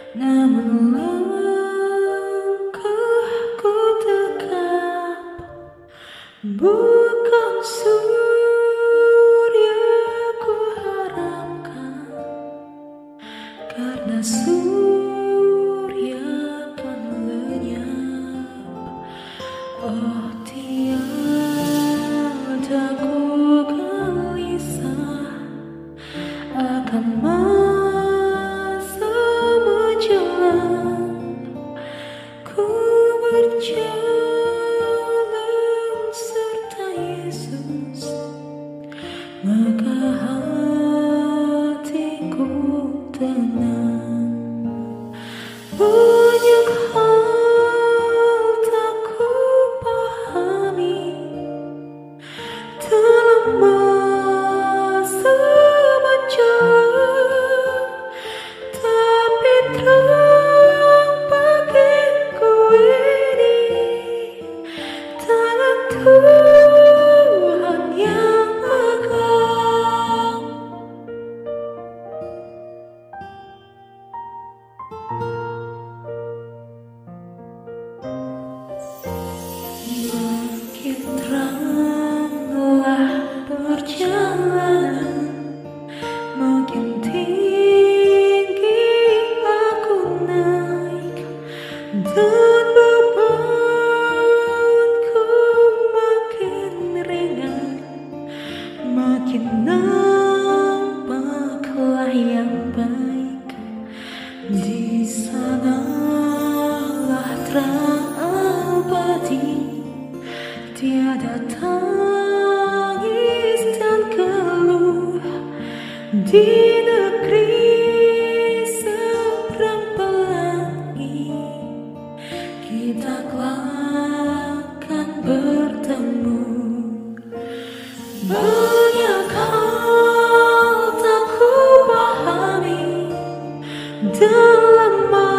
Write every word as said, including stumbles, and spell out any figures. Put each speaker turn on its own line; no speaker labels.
Namun langkahku tegap, bukan surya ku harapkan, karena surya kan lenyap. Oh tiada ku gelisah akan masa menjelang, ku berjalan serta Yesus, maka hatiku tenang. Banyak hal tak ku pahami dalam masa menjelang, tapi terang bagiku ini tangan Tuhan yang pegang. Makin teranglah perjalanan, makin tinggi aku naik, dan bebanku makin ringan, makin nampaklah yang baik. Di sanalah terang abadi, tiada tangis dan keluh. Di negeri seberang pelangi, kita akan bertemu. Banyak hal tak ku pahami dalam